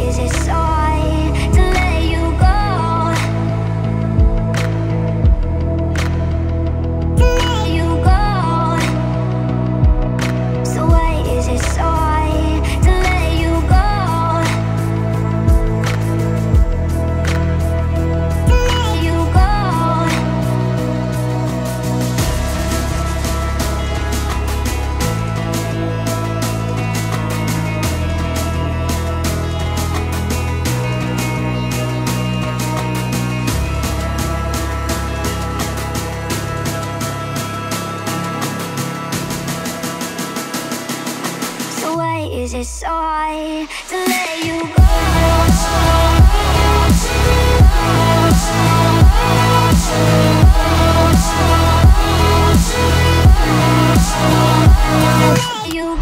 is it so hard to let you go? To let you go. So why is it so hard to let you go? To let you go. So why is it so hard to let you go? Let you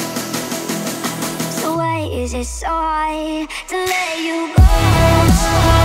is it so hard to let you go?